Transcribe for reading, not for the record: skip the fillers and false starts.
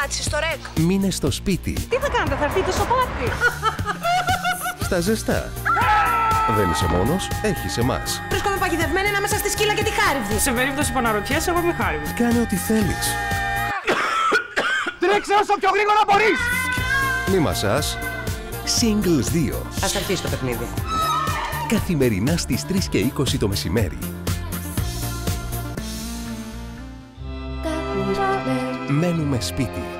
πάτησες στο ρεκ. Μείνε στο σπίτι. Τι θα κάνετε, θα έρθετε στο πάρτι. Στα ζεστά. Δεν είσαι μόνος, έχεις εμάς. Βρίσκομαι παγιδευμένη ανάμεσα στη σκύλα και τη χάριβδη. Σε περίπτωση που αναρωτιέσαι, εγώ είμαι χάριβδη. Κάνε ό,τι θέλεις. Τρέξε όσο πιο γρήγορα μπορείς! Μη μασάς. Singles 2. Ας αρχίσει το παιχνίδι. Καθημερινά στις 3:20 το μεσημέρι. Μένουμε σπίτι.